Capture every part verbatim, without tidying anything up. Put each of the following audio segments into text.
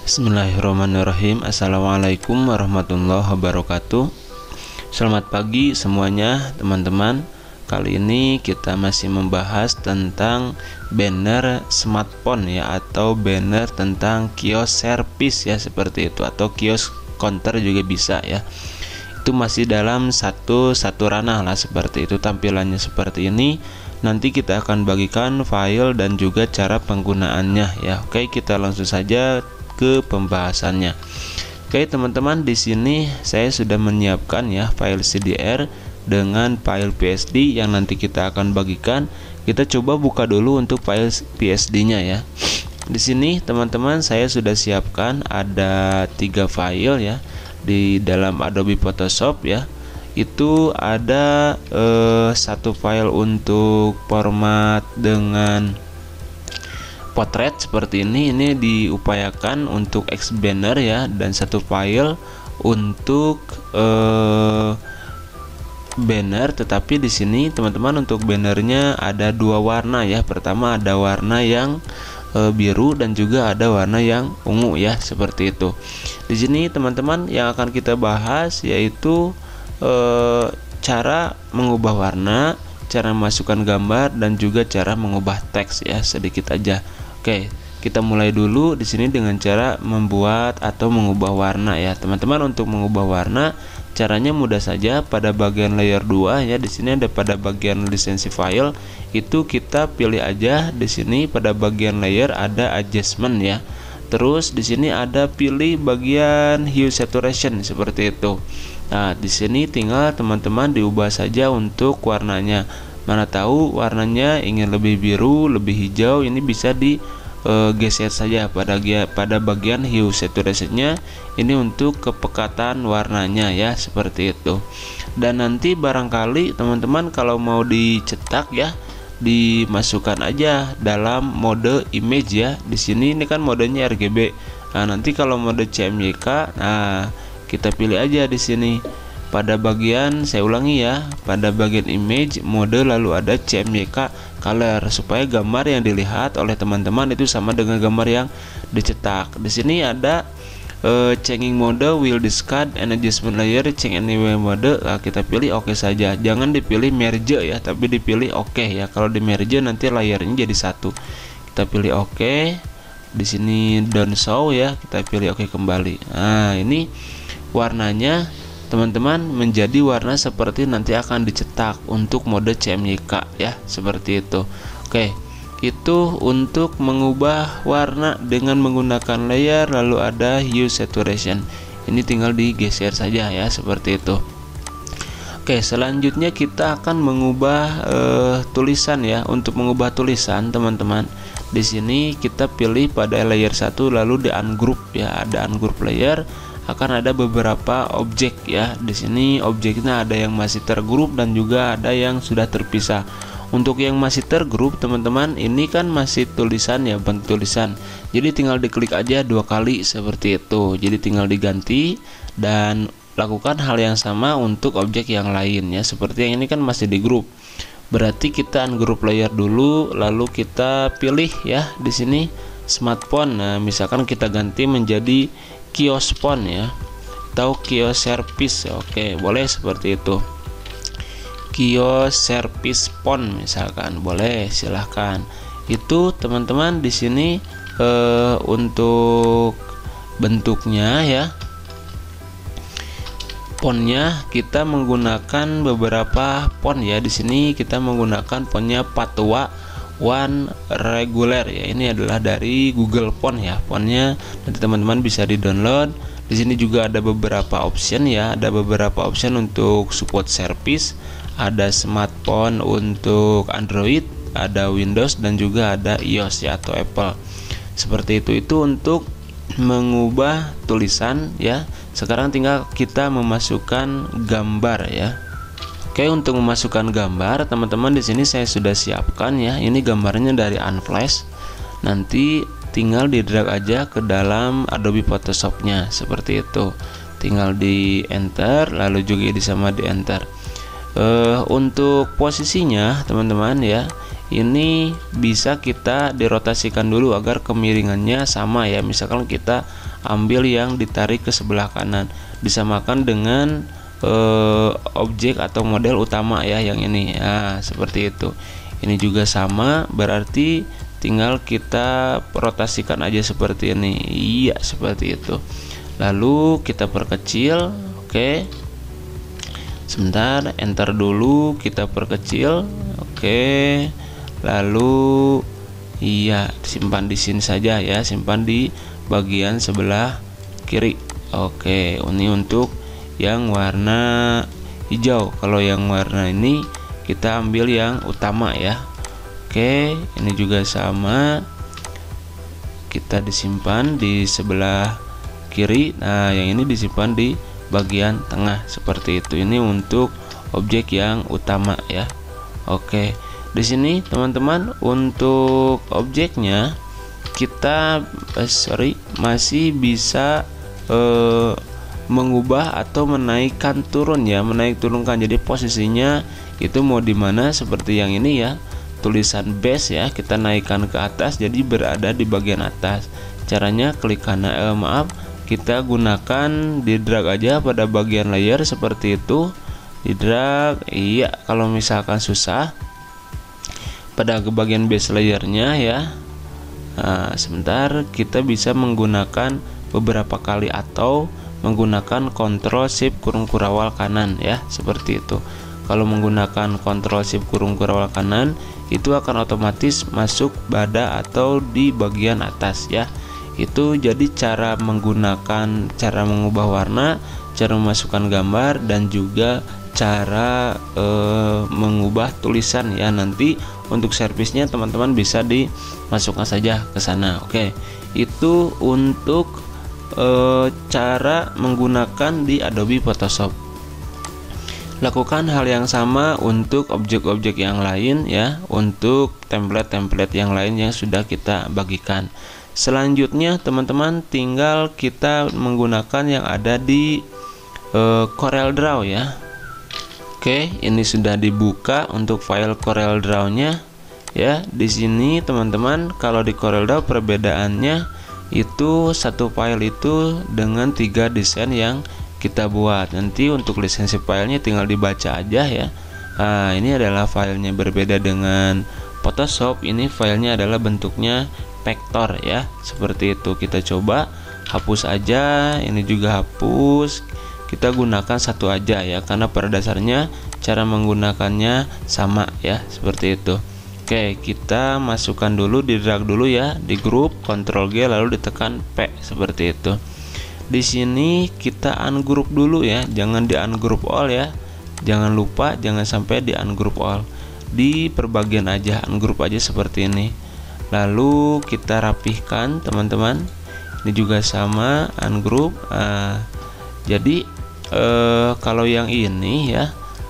Bismillahirrahmanirrahim. Assalamualaikum warahmatullahi wabarakatuh. Selamat pagi semuanya teman-teman. Kali ini kita masih membahas tentang banner smartphone ya, atau banner tentang kios servis ya, seperti itu, atau kios counter juga bisa ya. Itu masih dalam satu satu ranah lah, seperti itu. Tampilannya seperti ini. Nanti kita akan bagikan file dan juga cara penggunaannya ya. Oke, kita langsung saja ke pembahasannya. Oke teman-teman, di sini saya sudah menyiapkan ya file C D R dengan file P S D yang nanti kita akan bagikan. Kita coba buka dulu untuk file P S D-nya ya. Di sini teman-teman saya sudah siapkan ada tiga file ya di dalam Adobe Photoshop ya. Itu ada eh, satu file untuk format dengan potret seperti ini, ini diupayakan untuk X banner ya, dan satu file untuk eh, banner. Tetapi di sini teman-teman untuk bannernya ada dua warna ya. Pertama ada warna yang e, biru dan juga ada warna yang ungu ya, seperti itu. Di sini teman-teman yang akan kita bahas yaitu e, cara mengubah warna, cara memasukkan gambar, dan juga cara mengubah teks ya, sedikit aja. Oke, kita mulai dulu di sini dengan cara membuat atau mengubah warna ya, teman-teman. Untuk mengubah warna caranya mudah saja. Pada bagian layer dua ya, di sini ada pada bagian lisensi file, itu kita pilih aja di sini pada bagian layer ada adjustment ya. Terus di sini ada pilih bagian hue saturation seperti itu. Nah, di sini tinggal teman-teman diubah saja untuk warnanya. Mana tahu warnanya ingin lebih biru, lebih hijau, ini bisa di e, geser saja pada pada bagian hue saturation-nya. Ini untuk kepekatan warnanya ya, seperti itu. Dan nanti barangkali teman-teman kalau mau dicetak ya, dimasukkan aja dalam mode image ya. Di sini ini kan modenya R G B. Nah, nanti kalau mode C M Y K, nah kita pilih aja di sini. Pada bagian, saya ulangi ya, pada bagian image mode lalu ada C M Y K color, supaya gambar yang dilihat oleh teman-teman itu sama dengan gambar yang dicetak. Di sini ada uh, changing mode, will discard and adjustment layer, change anywhere mode. Nah, kita pilih oke okay saja. Jangan dipilih merge ya, tapi dipilih oke okay ya. Kalau di merge nanti layarnya jadi satu. Kita pilih oke. Okay. Di sini don't show ya, kita pilih oke okay kembali. Nah, ini warnanya teman-teman menjadi warna seperti nanti akan dicetak untuk mode C M Y K ya, seperti itu. Oke, itu untuk mengubah warna dengan menggunakan layer lalu ada hue saturation. Ini tinggal digeser saja ya, seperti itu. Oke, selanjutnya kita akan mengubah uh, tulisan ya. Untuk mengubah tulisan teman-teman, di sini kita pilih pada layer satu lalu di ungroup ya, ada ungroup layer. Akan ada beberapa objek ya. Di sini objeknya ada yang masih tergrup dan juga ada yang sudah terpisah. Untuk yang masih tergrup teman-teman, ini kan masih tulisan ya, bentuk tulisan. Jadi tinggal diklik aja dua kali seperti itu. Jadi tinggal diganti dan lakukan hal yang sama untuk objek yang lain ya. Seperti yang ini kan masih di grup. Berarti kita ungroup layer dulu lalu kita pilih ya di sini smartphone. Nah, misalkan kita ganti menjadi kios phone ya, atau kios service. Oke, boleh seperti itu. Kios service phone misalkan, boleh, silahkan. Itu teman-teman di sini eh, untuk bentuknya ya. Fontnya kita menggunakan beberapa font ya. Di sini kita menggunakan fontnya Patwa One Regular ya. Ini adalah dari Google Font ya. Fontnya nanti teman-teman bisa di-download. Di sini juga ada beberapa option ya. Ada beberapa option untuk support service. Ada smartphone untuk Android, ada Windows, dan juga ada iOS ya, atau Apple. Seperti itu. Itu untuk mengubah tulisan ya. Sekarang tinggal kita memasukkan gambar ya. Oke, untuk memasukkan gambar teman-teman di sini saya sudah siapkan ya. Ini gambarnya dari Unflash. Nanti tinggal di drag aja ke dalam Adobe Photoshop-nya seperti itu. Tinggal di enter lalu juga di sama di enter. Uh, untuk posisinya teman-teman ya, ini bisa kita dirotasikan dulu agar kemiringannya sama ya. Misalkan kita ambil yang ditarik ke sebelah kanan, disamakan dengan eh, objek atau model utama ya, yang ini. Nah, seperti itu. Ini juga sama, berarti tinggal kita rotasikan aja seperti ini. Iya, seperti itu. Lalu kita perkecil. Oke. Sebentar, enter dulu, kita perkecil. Oke. Lalu iya, simpan di sini saja ya, simpan di bagian sebelah kiri. Oke, ini untuk yang warna hijau. Kalau yang warna ini kita ambil yang utama ya. Oke, ini juga sama, kita disimpan di sebelah kiri. Nah, yang ini disimpan di bagian tengah seperti itu. Ini untuk objek yang utama ya. Oke, di sini teman-teman untuk objeknya kita eh, sorry masih bisa eh, mengubah atau menaikkan turun ya, menaik turunkan. Jadi posisinya itu mau di mana, seperti yang ini ya, tulisan base ya, kita naikkan ke atas jadi berada di bagian atas. Caranya klik kanan, eh, maaf kita gunakan di drag aja pada bagian layer seperti itu, di drag. Iya, kalau misalkan susah pada bagian base layernya ya. Nah, sebentar, kita bisa menggunakan beberapa kali atau menggunakan Ctrl Shift kurung kurawal kanan ya, seperti itu. Kalau menggunakan Ctrl Shift kurung kurawal kanan, itu akan otomatis masuk pada atau di bagian atas ya. Itu jadi cara menggunakan, cara mengubah warna, cara memasukkan gambar, dan juga cara e, mengubah tulisan ya. Nanti untuk servisnya teman-teman bisa dimasukkan saja ke sana. Oke, itu untuk e, cara menggunakan di Adobe Photoshop. Lakukan hal yang sama untuk objek-objek yang lain ya, untuk template-template yang lain yang sudah kita bagikan. Selanjutnya teman-teman tinggal kita menggunakan yang ada di e, Corel Draw ya. Oke, ini sudah dibuka untuk file Corel Draw-nya ya. Di sini teman-teman, kalau di Corel Draw perbedaannya itu satu file itu dengan tiga desain yang kita buat. Nanti untuk lisensi filenya tinggal dibaca aja ya. Nah, ini adalah filenya, berbeda dengan Photoshop. Ini filenya adalah bentuknya vektor ya, seperti itu. Kita coba hapus aja, ini juga hapus. Kita gunakan satu aja ya, karena pada dasarnya cara menggunakannya sama ya, seperti itu. Oke, kita masukkan dulu, di drag dulu ya, di grup, Ctrl G lalu ditekan P seperti itu. Di sini kita ungroup dulu ya, jangan di ungroup all ya. Jangan lupa, jangan sampai di ungroup all. Di perbagian aja, ungroup aja seperti ini. Lalu kita rapihkan teman-teman. Ini juga sama, ungroup. Nah, jadi eh, kalau yang ini ya,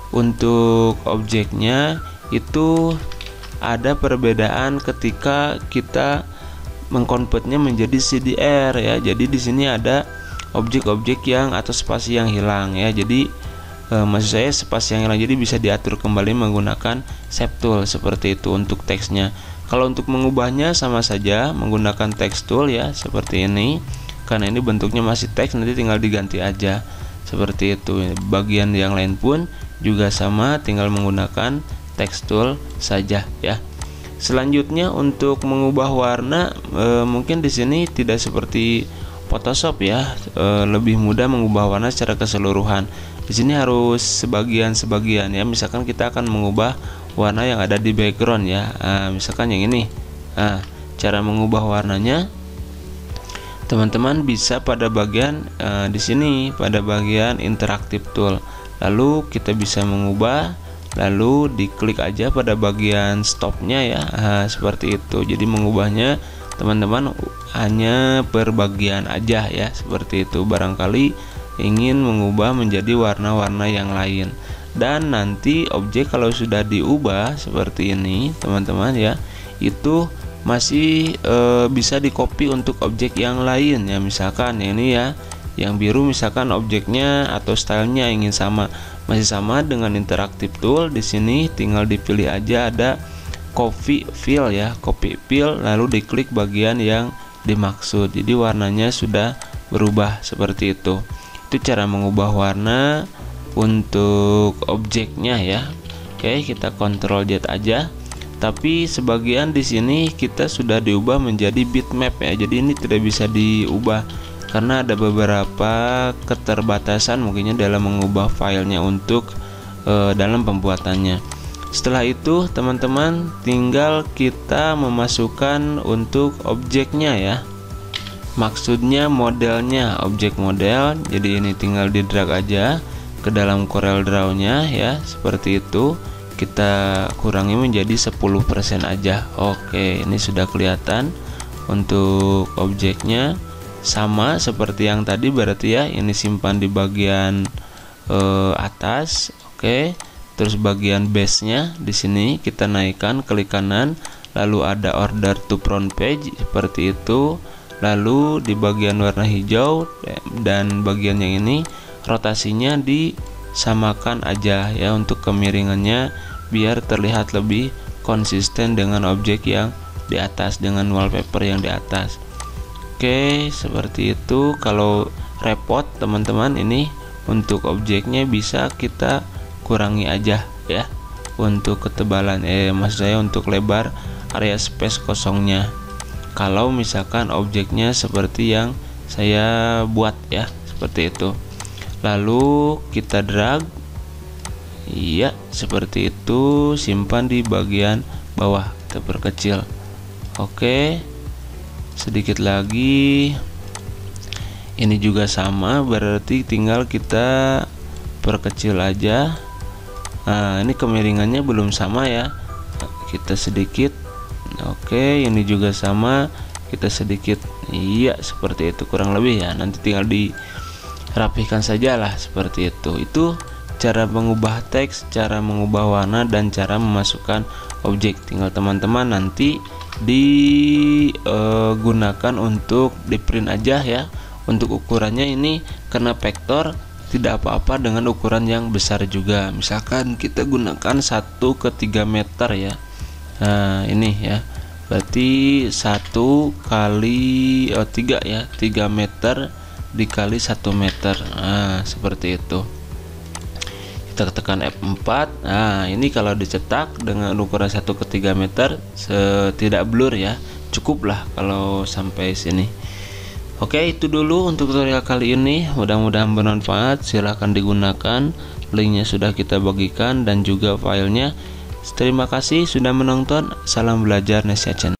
untuk objeknya itu ada perbedaan ketika kita mengkonvertnya menjadi C D R ya. Jadi di sini ada objek-objek yang atau spasi yang hilang ya. Jadi e, maksud saya spasi yang hilang, jadi bisa diatur kembali menggunakan Shape Tool seperti itu untuk teksnya. Kalau untuk mengubahnya sama saja menggunakan Text Tool ya, seperti ini. Karena ini bentuknya masih teks, nanti tinggal diganti aja seperti itu. Bagian yang lain pun juga sama, tinggal menggunakan Text Tool saja ya. Selanjutnya untuk mengubah warna, e, mungkin di sini tidak seperti Photoshop ya, e, lebih mudah mengubah warna secara keseluruhan. Di sini harus sebagian-sebagian ya. Misalkan kita akan mengubah warna yang ada di background ya. Nah, misalkan yang ini. Nah, cara mengubah warnanya teman-teman bisa pada bagian e, di sini pada bagian interaktif tool. Lalu kita bisa mengubah, lalu diklik aja pada bagian stopnya ya. Nah, seperti itu. Jadi mengubahnya teman-teman hanya per bagian aja ya, seperti itu. Barangkali ingin mengubah menjadi warna-warna yang lain, dan nanti objek kalau sudah diubah seperti ini teman-teman ya, itu masih e, bisa di copy untuk objek yang lain ya. Misalkan ini ya, yang biru misalkan objeknya atau stylenya ingin sama, masih sama dengan interaktif tool. Di sini tinggal dipilih aja ada copy fill ya, copy fill, lalu diklik bagian yang dimaksud. Jadi warnanya sudah berubah seperti itu. Itu cara mengubah warna untuk objeknya ya. Oke, kita kontrol Z aja. Tapi sebagian di sini kita sudah diubah menjadi bitmap ya. Jadi ini tidak bisa diubah karena ada beberapa keterbatasan mungkinnya dalam mengubah filenya untuk e, dalam pembuatannya. Setelah itu teman-teman tinggal kita memasukkan untuk objeknya ya. Maksudnya modelnya, objek model. Jadi ini tinggal di drag aja ke dalam Corel Draw-nya ya, seperti itu. Kita kurangi menjadi sepuluh persen aja. Oke, ini sudah kelihatan untuk objeknya sama seperti yang tadi, berarti ya ini simpan di bagian eh, atas. Oke, terus bagian base-nya di sini kita naikkan, klik kanan, lalu ada order to front page seperti itu. Lalu di bagian warna hijau dan bagian yang ini rotasinya disamakan aja ya untuk kemiringannya biar terlihat lebih konsisten dengan objek yang di atas, dengan wallpaper yang di atas. Oke, seperti itu. Kalau repot teman-teman, ini untuk objeknya bisa kita kurangi aja ya untuk ketebalan eh maksud saya untuk lebar area space kosongnya. Kalau misalkan objeknya seperti yang saya buat ya, seperti itu. Lalu kita drag, iya seperti itu, simpan di bagian bawah, kita perkecil. Oke, sedikit lagi. Ini juga sama, berarti tinggal kita perkecil aja. Nah, ini kemiringannya belum sama ya, kita sedikit. Oke, ini juga sama, kita sedikit. Iya, seperti itu kurang lebih ya. Nanti tinggal dirapihkan saja lah seperti itu. Itu cara mengubah teks, cara mengubah warna, dan cara memasukkan objek. Tinggal teman-teman nanti digunakan uh, untuk di print aja ya. Untuk ukurannya ini karena vektor tidak apa-apa dengan ukuran yang besar juga. Misalkan kita gunakan satu ke tiga meter ya. Nah ini ya, berarti satu kali oh tiga ya, tiga meter dikali satu meter. Nah seperti itu. Kita tekan F empat. Nah ini kalau dicetak dengan ukuran satu ke tiga meter tidak blur ya, cukuplah kalau sampai sini. Oke, itu dulu untuk tutorial kali ini. Mudah-mudahan bermanfaat. Silahkan digunakan. Linknya sudah kita bagikan dan juga filenya. Terima kasih sudah menonton. Salam belajar Nesya Channel.